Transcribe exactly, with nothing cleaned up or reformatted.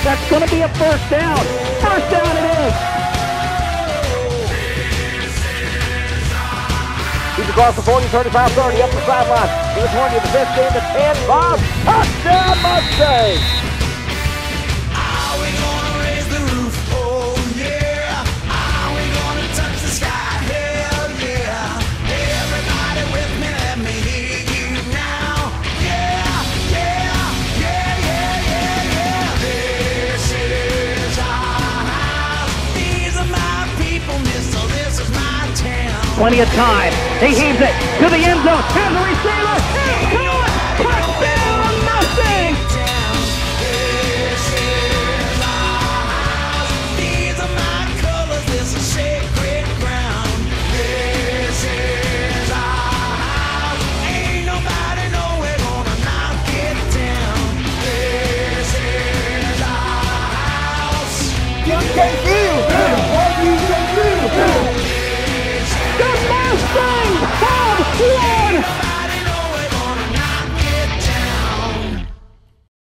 That's going to be a first down. First down it is. He's across the forty, thirty-five, thirty, up the sideline. To the twenty, the fifteen, the ten, five. Touchdown Mustangs! Are we gonna raise the roof? Oh yeah. Are we gonna touch the sky? Hell yeah. Everybody with me, let me hear you now. Yeah, yeah, yeah, yeah, yeah, yeah. This is our house. These are my people, so this is my town. Plenty of time. He heaves it to the end zone. Here's the receiver. Here's Cohen. Touchdown Mustangs! This is our house. These are my colors. This is sacred ground. This is our house. Ain't nobody nowhere gonna knock it down. This is our house. K C!